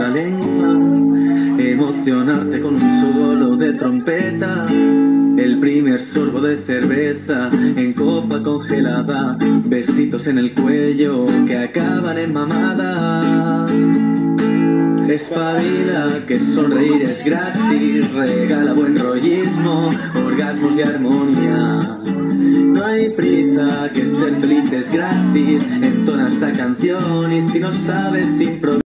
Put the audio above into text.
lengua, emocionarte con un solo de trompeta, el primer sorbo de cerveza en copa congelada, besitos en el cuello que acaban en mamada. Espabila, que sonreír es gratis, regala buen rollismo, orgasmos y armonía. No hay prisa, que ser feliz es gratis, entona esta canción y si no sabes improvisar.